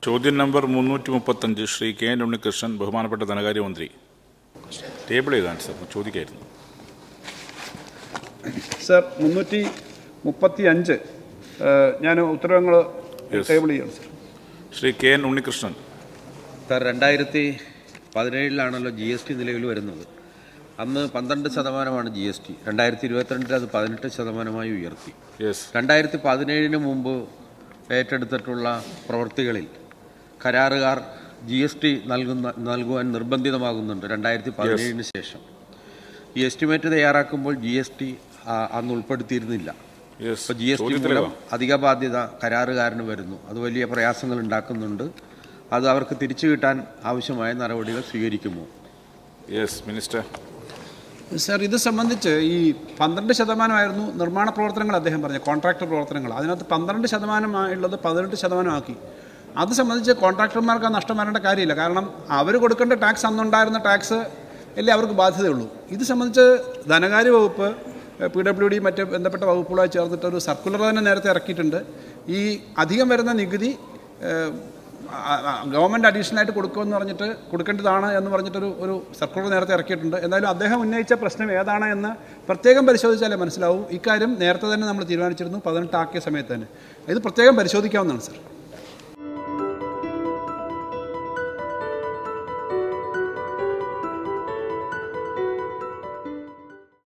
ചോദ്യം number 335 Shri K N Unnikrishnan, ബഹുമാനപ്പെട്ട ധനകാര്യമന്ത്രി. ടേബിൾ ചെയ്താണ് സാർ, ചോദിക്കായിരുന്നു. സർ 335 ഞാൻ ഉത്തരവങ്ങൾ ടേബിൾ ചെയ്യണം sir. Shri K N Unnikrishnan. Sir, 2017 GST നിലവിൽ വരുന്നത്. അന്ന് 12% GST. 2022 അത് 18% ഉയർത്തി. 2017 മുമ്പ് ഏറ്റെടുത്തിട്ടുള്ള പ്രവൃത്തികളിൽ കരാറുകാർ GST നൽകുവാൻ നിർബന്ധിതമാകുന്നുണ്ട് 2017 ശേഷം. ഈ എസ്റ്റിമേറ്റ് തയ്യാറാക്കുമ്പോൾ GST അന്ന് ഉൾപ്പെടുത്തിയിരുന്നില്ല. ഇപ്പോൾ GST മൂലം അധിക ബാധ്യത കരാറുകാരന് വരുന്നു. അത് വലിയ പ്രയാസങ്ങൾ ഉണ്ടാക്കുന്നുണ്ട്. അത് അവർക്ക് തിരിച്ചു കിട്ടാൻ ആവശ്യമായ നടപടികൾ സ്വീകരിക്കുമോ? മിനിസ്റ്റർ. സർ, ഇത് സംബന്ധിച്ച് ഈ 12% നിർമ്മാണ പ്രവർത്തനങ്ങൾ അദ്ദേഹം പറഞ്ഞ കോൺട്രാക്ടർ പ്രവർത്തനങ്ങൾ. അതിനകത്ത് 12% ഉള്ളത് 18% ആക്കി. അത് സംബന്ധിച്ച് കോൺട്രാക്ടർമാർക്ക് ആ നഷ്ടം വരേണ്ട കാര്യമില്ല. കാരണം അവർ കൊടുക്കേണ്ട ടാക്സ് അന്നുണ്ടായിരുന്ന ടാക്സ് അല്ലേ അവർക്ക് ബാധ്യതയുള്ളൂ. ഇത് സംബന്ധിച്ച് ധനകാര്യ വകുപ്പ്, PWD മറ്റ് ബന്ധപ്പെട്ട വകുപ്പുകളായി ചേർന്നിട്ട് ഒരു സർക്കുലർ തന്നെ നേരത്തെ ഇറക്കിയിട്ടുണ്ട്. ഈ അധികം വരുന്ന നികുതി ഗവൺമെൻറ് അഡീഷണലായിട്ട് കൊടുക്കുമെന്ന് പറഞ്ഞിട്ട് കൊടുക്കേണ്ടതാണ് എന്ന് പറഞ്ഞിട്ടൊരു സർക്കുലർ നേരത്തെ ഇറക്കിയിട്ടുണ്ട്. എന്തായാലും അദ്ദേഹം ഉന്നയിച്ച പ്രശ്നം ഏതാണ് എന്ന് പ്രത്യേകം പരിശോധിച്ചാലേ മനസ്സിലാവും. ഇക്കാര്യം നേരത്തെ തന്നെ നമ്മൾ തീരുമാനിച്ചിരുന്നു, 18 ആക്കിയ സമയത്ത് തന്നെ. ഇത് പ്രത്യേകം പരിശോധിക്കാവുന്നതാണ് സർ.